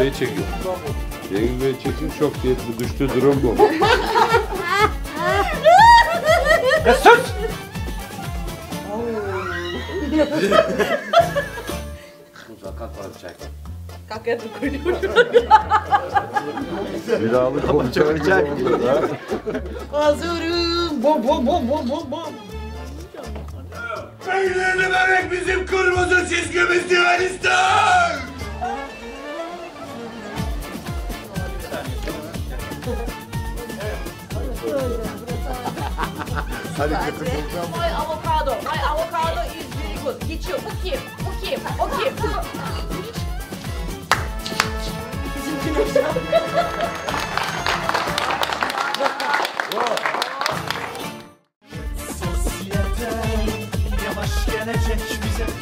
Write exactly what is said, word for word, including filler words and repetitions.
Bey çekin. Cengiz Bey çekin, çok diyetli düştü durum bu. Ya sus! Mutlaka kalkacak. Kakak koyuyorum. Biralı konuşacak. Hazırım. Bom bom bom bom bom bom. Peynirli börek bizim kırmızı çizgimiz Yunanistan! Hadi kötü bulacağım. My avocado. My avocado is very good. Geçiyor. Bu kim? Bu kim? O kim? Bizim güneşler. Sosyete yavaş gelecek bize.